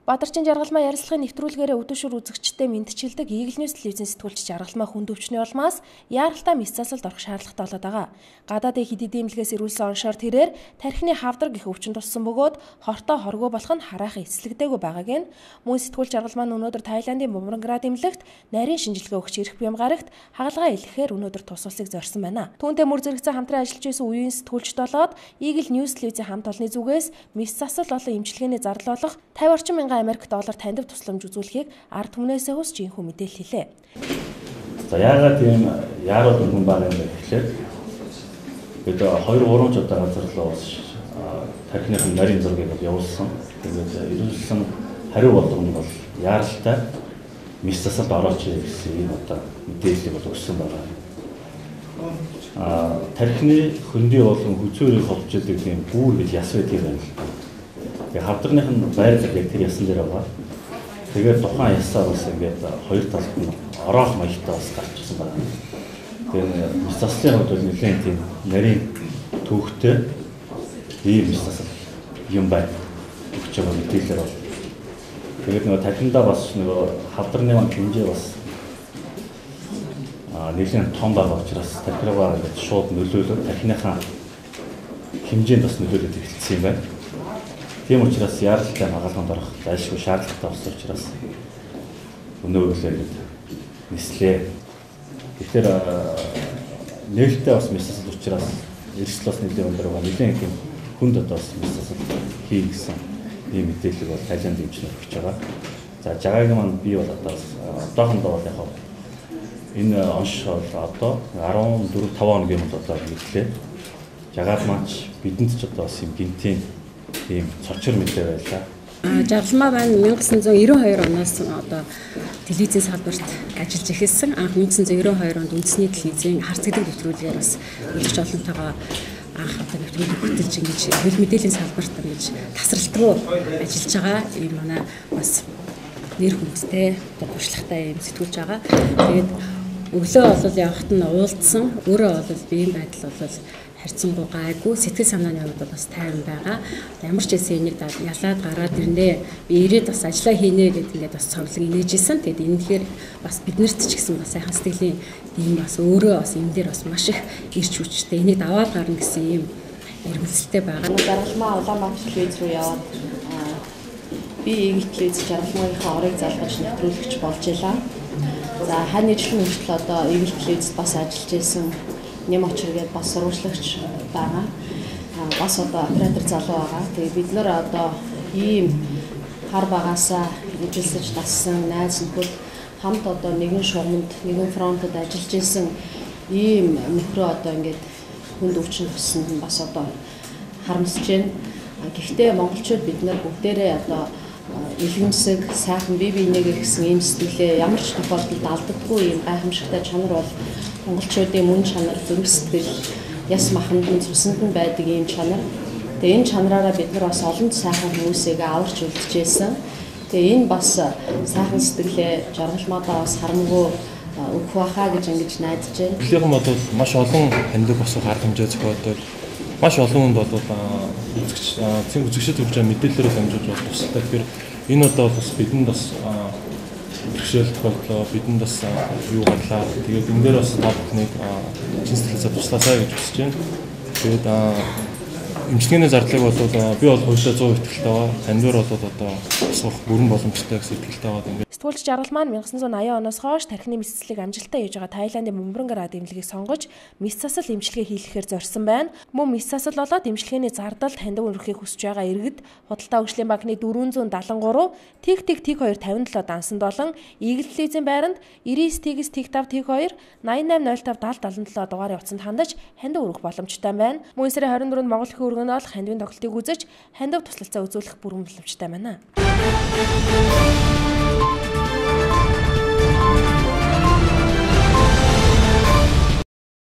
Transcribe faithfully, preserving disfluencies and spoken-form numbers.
Бадарчин жаргалмаа ярилцлагын нэвтрүүлгээрээ өдөөшөр үзэгчдэд мэдчилдэг Eagle News телевизийн сэтгүүлч жаргалмаа хүнд өвчний улмаас яаралтай мэс засалд орох шаардлагатай болоод байгаа. Гадаадын хэд хэдийн эмнэлгээс ирүүлсэн оншоор тэрээр тархины хавдар гэх өвчин туссан бөгөөд хортой хоргоо болох нь хараахан эцэлэгдээгүй байгааг нь мөн сэтгүүлч жаргалмаа өнөөдөр Тайландын Бумранград эмнэлэгт нарийн шинжилгээ өгч ирэх бям гарагт хагалгаа илгэхээр өнөөдөр тус улсыг зорьсон байна. Түүнтэй мөр зэрэгцээ хамтран ажиллаж байсан үеийн сэтгүүлчд болоод Eagle News телевизийн хамт олонны зүгээс мэс засал болон эмчилгээний зардал болох пятьдесят орчим мянган Америк доллар тандив тусламж үзүүлэхийг ард түмнээсээ хүсч инхүү мэдээлэл хэлээ. За яагаад тийм яарууд өргөн байгаа юм бэ гэхлээр бид хоёр гурван ч удаа газар руу тархиныхын нарийн зургийг явуулсан. Тэгээд ирүүлсэн хариу болгоно бол яаралтай мэс засалд орооч гэсэн ийм одоо мэдээллийг бол өгсөн байна. А тархины хөндөй болон хүзүүрийг холж идэг тийм гүүр гэж яс байдаг юм байна. Тэгээ хавдрынхын байрлал яг тэр ясан дээр байгаа. Тэгээд тухайн ясаа бас ингээд хоёр талд нь ороох маягтай бас гарчихсан байна. Тэгээд мэс заслын хувьд бол нэлээд тийм нарийн төвхтэй ийм мэс засал юм байна. Өгч байгаа мэдээлэлээр бол. Тэгээд нөгөө тархиндаа бас нөгөө хавдрын хэмжээ бас а нэлээд том байгаа учраас тархигаа ингээд шууд нөлөөлөд тархиныхаа хэмжээнд бас нөлөөлөд эхэлсэн юм байна. Тийм учраас яаралтай хагалганд орох зайлшгүй шаардлагатай болсон учраас өнөө өглөө нислээ. Тэгэхээр нээлттэй бас мэс засал учраас эрсдэл бас нэлээд өндөр байгаа. Нэлээд их хүнд одоо бас мэс засал хий гэсэн ийм мэдээлэл бол Тайланд эмчнэр өгч байгаа. За жагааг маань би бол одоо одоохондоо бол яг энэ онш бол одоо арван дөрөв таван хоногийн бол одоо мэдлээ. Жагаад маань бидэнд ч одоо бас юм гинтийн ийм цочор мэдээ байлаа. Жаргалмаа байна мянга девятьсот девяносто хоёр оноос одоо телевизийн салбарт ажиллаж эхэлсэн. Анх мянга девятьсот девяносто хоёр онд үндэсний телевизийн харц гэдэг нэвтрүүлгээр бас үйлч олонтойгоо анх одоо нэвтрүүлэг бүтэлж ингэж хөл мэдээллийн салбарт ингэж тасралтгүй ажиллаж байгаа. Энэ манай бас нэр хүнстэй одоо туршлагатай юм сэтгүүлж байгаа. Тэгээд өглөө бол явахт нь уулдсан. Өөрөө бол биеийн байдал бол харьцангуй гайгүй сэтгэл санааны хувьд бас тайван байгаа. Ямар ч хэсэг энийг ялаад гараад ирнэ. Би ирээд бас ажиллаа хийнэ гэдэг ингээд бас цовлог инээжсэн. Тэгээд энэ тэгэхээр бас биднэрт ч гэсэн бас сайхан сэтгэлийн ийм бас өөрөө бас энэ дээр бас маш их ирч хүчтэй. Энийг даваад гарна гэсэн ийм эрмэлзэлтэй байгаа. Жаргалмаа Улаанбаатар телевиз рүү яваад би Eagle телевиз жаргалмаагийн орыг залгаж нэвтрүүлэгч болж илаа. За хань ижлэн хүртэл одоо Eagle телевизд бас ажиллаж байсан нэм очиргээд бас сурвалжлагч байгаа. Бас одоо оператор залуу байгаа. Тэгээ бид нөр одоо ийм хар багаасаа ижилсэж тассан найз нөхөд хамт одоо нэгэн шугамд нэгэн фронтод ажиллаж исэн ийм нөхрөө одоо ингээд хүнд өвчин туссанд нь бас одоо харамсаж байна. Гэхдээ монголчууд бид нар бүгдээрээ одоо илгэмсэг сайхан бие биенийгээ гэсэн ийм сэтгэлээ ямар ч тохиолдолд алддаггүй ийм гайхамшигтай чанар бол монголчуудын мөн чанар зүрх сэтгэл яс маханд нь цуснд нь байдаг ийм чанар. Тэгээ энэ чанараараа бид нар бас олон сайхан хүмүүсийг аварч үлдчихсэн. Тэгээ энэ бас сайхан сэтгэлээ жаргалмаадаа бас харамгүй өгөх байхаа гэж ингэж найдаж байна. Эхлийнхэн бол маш олон таньдаг бас арга хэмжээ зохиодог. Маш олон хүнд бол үзэгч цэг үзэгчд хүрч байгаа мэдээлэлээр дамжуулж бол тустай. Тэгэхээр энэ одоо бас бидэнд бас бэрхшээл тохиолдлоо, бидэнд бас юу гарлаа. Тэгээд энэ дээр бас та бүхнийг чин сэтгэлээсээ туслаасаа гэж хүсэж байна. Тэгээд эмчилгээний зардлыг бол би бол хойшлоо сто итгэлтэй байгаа. Танд дээр бол одоо сурах бүрэн боломжтой гэсэн итгэлтэй байгаа. Сэтгүүлч жаргалмаа мянга девятьсот восемьдесят оноос хойш тархины мэс заслыг амжилттай хийж байгаа Тайландын Бумранград эмнэлгийг сонгож мэс засал эмчилгээ хийлгэхээр зорьсон байна. Мөн мэс засал болоод эмчилгээний зардал тандив өргөхийг хүсэж байгаа иргэд Худалдаа хөгжлийн банкны дөрвөн зуун дагалан гурав, тэг тэг тэг хоёр тавин долоо дансанд болон Eagle телевизийн байранд девяносто тэгс тэг тавь тэг хоёр найман найман нуль тавь даал даалан долоо дугаарыг утсанд хандаж хандив өргөх боломжтой байна. Мөн сарын хорин дөрөвнд Монгол Эрхийн өргөн олох хандивын тоглолтыг үзэж хандив туслалцаа үзүүлэх бүрэн боломжтой байна.